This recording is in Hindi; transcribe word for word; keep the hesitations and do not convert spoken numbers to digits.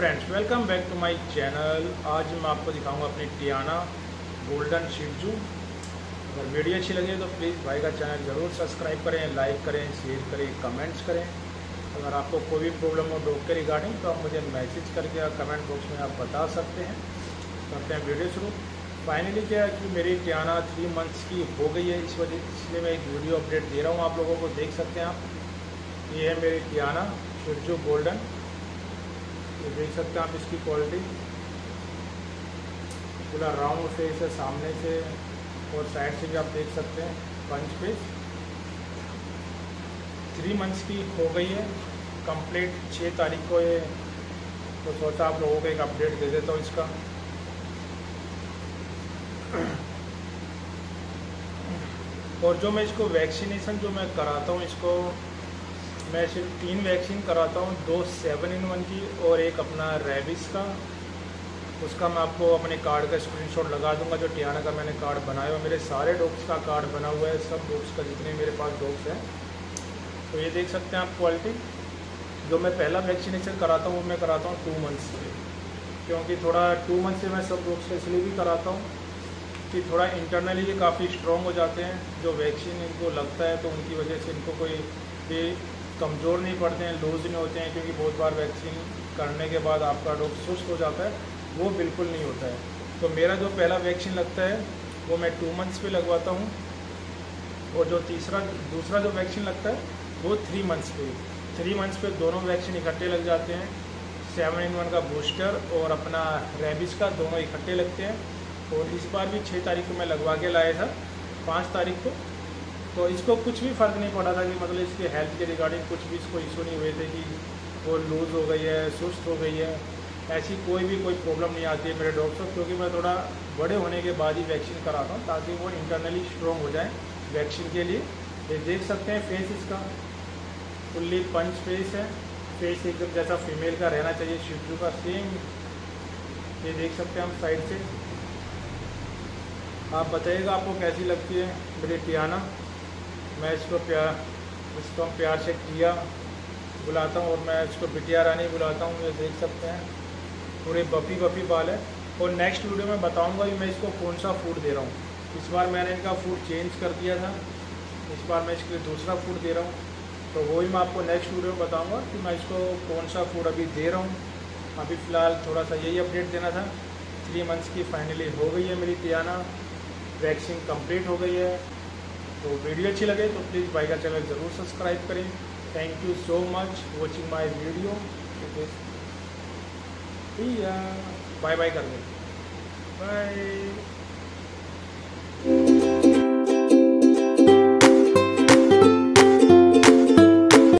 Friends, welcome back to my channel. आज मैं आपको दिखाऊंगा अपनी टियाना गोल्डन शिजू। अगर वीडियो अच्छी लगे तो प्लीज़ भाई का चैनल ज़रूर सब्सक्राइब करें, लाइक करें, शेयर करें, कमेंट्स करें। अगर आपको कोई भी प्रॉब्लम हो डॉग के रिगार्डिंग तो आप मुझे मैसेज करके या कमेंट बॉक्स में आप बता सकते हैं। करते हैं वीडियो शुरू। फाइनली क्या है कि मेरी टियाना थ्री मंथ्स की हो गई है, इस वजह इसलिए मैं एक वीडियो अपडेट दे रहा हूँ आप लोगों को। देख सकते हैं आप, ये है मेरी टियाना शिजू गोल्डन। ये देख सकते हैं आप इसकी क्वालिटी, पूरा राउंड फेस है सामने से और साइड से भी आप देख सकते हैं पंच फेस। थ्री मंथ्स की हो गई है कंप्लीट छः तारीख को ये, तो सोचा आप लोगों को एक अपडेट दे देता हूँ इसका। और जो मैं इसको वैक्सीनेशन जो मैं कराता हूँ, इसको मैं सिर्फ तीन वैक्सीन कराता हूँ, दो सेवन इन वन की और एक अपना रेबिस का। उसका मैं आपको अपने कार्ड का स्क्रीनशॉट लगा दूंगा। जो टियाना का मैंने कार्ड बनाया हुआ, मेरे सारे डॉग्स का कार्ड बना हुआ है, सब डॉग्स का जितने मेरे पास डॉग्स हैं। तो ये देख सकते हैं आप क्वालिटी। जो मैं पहला वैक्सीनेशन कराता हूँ वो मैं कराता हूँ टू मंथ्स से, क्योंकि थोड़ा टू मंथ से मैं सब डॉग्स का इसलिए भी कराता हूँ कि थोड़ा इंटरनली ये काफ़ी स्ट्रॉन्ग हो जाते हैं। जो वैक्सीन इनको लगता है तो उनकी वजह से इनको कोई भी कमज़ोर नहीं पड़ते हैं, लूज नहीं होते हैं। क्योंकि बहुत बार वैक्सीन करने के बाद आपका डॉग सुस्त हो जाता है, वो बिल्कुल नहीं होता है। तो मेरा जो पहला वैक्सीन लगता है वो मैं टू मंथ्स पे लगवाता हूँ, और जो तीसरा दूसरा जो वैक्सीन लगता है वो थ्री मंथ्स पे थ्री मंथ्स पे दोनों वैक्सीन इकट्ठे लग जाते हैं। सेवन इन वन का बूस्टर और अपना रेबिस का दोनों इकट्ठे लगते हैं। और इस बार भी छः तारीख को मैं लगवा के लाया था, पाँच तारीख को। तो इसको कुछ भी फ़र्क नहीं पड़ा था कि मतलब इसके हेल्थ के रिगार्डिंग कुछ भी इसको इशू नहीं हुए थे कि वो लूज़ हो गई है, सुस्त हो गई है। ऐसी कोई भी कोई प्रॉब्लम नहीं आती है मेरे डॉग को, क्योंकि मैं थोड़ा बड़े होने के बाद ही वैक्सीन कराता हूँ ताकि वो इंटरनली स्ट्रॉन्ग हो जाए वैक्सीन के लिए। ये देख सकते हैं फेस इसका फुल्ली पंच फेस है। फेस एकदम जैसा फीमेल का रहना चाहिए, शिजू का सेम। ये देख सकते हैं हम साइड से। आप बताइएगा आपको कैसी लगती है मेरी टियाना। मैं इसको प्यार इसको हम प्यार से टिया बुलाता हूँ, और मैं इसको बिटिया रानी बुलाता हूँ। ये देख सकते हैं पूरे बफी बफी बाल है। और नेक्स्ट वीडियो में बताऊँगा कि मैं इसको कौन सा फूड दे रहा हूँ। इस बार मैंने इनका फूड चेंज कर दिया था, इस बार मैं इसके लिए दूसरा फूड दे रहा हूँ। तो वही मैं आपको नेक्स्ट वीडियो में बताऊँगा कि मैं इसको कौन सा फूड अभी दे रहा हूँ। अभी फ़िलहाल थोड़ा सा यही अपडेट देना था। थ्री मंथ्स की फाइनली हो गई है मेरी टियाना, वैक्सीन कंप्लीट हो गई है। तो वीडियो अच्छी लगे तो प्लीज़ भाई का चैनल ज़रूर सब्सक्राइब करें। Thank you so much watching my video. Bye bye कर दें, बाय।